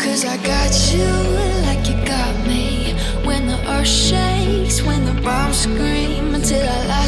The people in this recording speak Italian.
'Cause I got you like you got me. When the earth shakes, when the bombs scream, until I